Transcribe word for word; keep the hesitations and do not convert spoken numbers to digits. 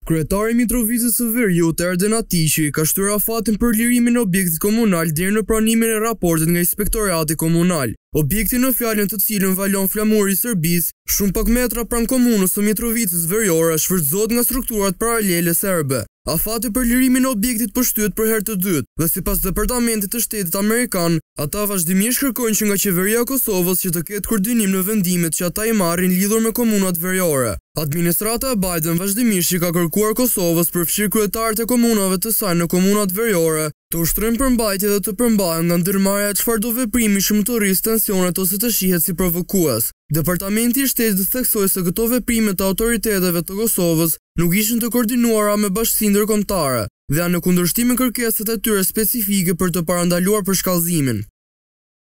Kryetari i Mitrovicës së Veriut, Erden Atiqi, ka shtyr afatin për lirimin e objektit komunal deri në pranimin e raportit nga Inspektorati Komunal. Objekti në fjalën të cilën valon flamuri i Serbisë, shumë pak metra pranë komunës së Mitrovicës Veriore, shfrytëzohet nga strukturat paralele serbe. Afati për lirimin e objektit po shtyhet për herë të dytë, dhe sipas Departamentit të Shtetit Amerikan, ata vazhdimisht kërkojnë që nga qeveria e Kosovës që të ketë koordinim në vendimet që ata i marrin lidhur me komunat veriore. Administrata e Biden vazhdimisht i ka kërkuar Kosovës përfshirë kryetarët e komunave të saj në komunat veriore të ushtrojnë përmbajtje dhe të përmbahen nga ndërmarrja e çfarëdo veprimi shëmturis, tensionet ose të shihet si provokues. Departamenti i Shtetit theksoi se këto veprime të autoriteteve të Kosovës nuk ishin të koordinuara me bashkësi ndërkombëtare dhe janë në kundërshtim me kërkesat e tyre specifike për të parandaluar përshkallëzimin.